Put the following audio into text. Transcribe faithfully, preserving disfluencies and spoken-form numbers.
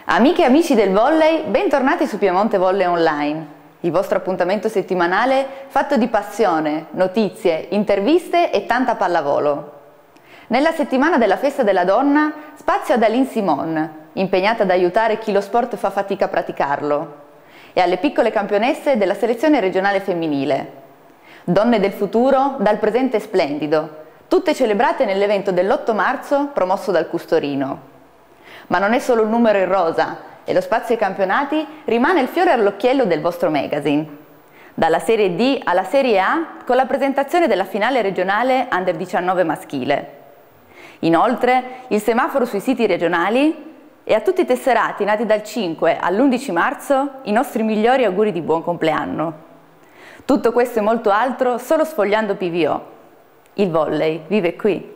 Amiche e amici del volley, bentornati su Piemonte Volley Online, il vostro appuntamento settimanale fatto di passione, notizie, interviste e tanta pallavolo. Nella settimana della Festa della Donna spazio ad Aline Simon, impegnata ad aiutare chi lo sport fa fatica a praticarlo, e alle piccole campionesse della selezione regionale femminile. Donne del futuro dal presente splendido, tutte celebrate nell'evento dell'otto marzo promosso dal Custorino. Ma non è solo un numero in rosa e lo spazio ai campionati rimane il fiore all'occhiello del vostro magazine. Dalla Serie D alla Serie A con la presentazione della finale regionale Under diciannove maschile. Inoltre il semaforo sui siti regionali e a tutti i tesserati nati dal cinque all'undici marzo i nostri migliori auguri di buon compleanno. Tutto questo e molto altro solo sfogliando P V O. Il volley vive qui.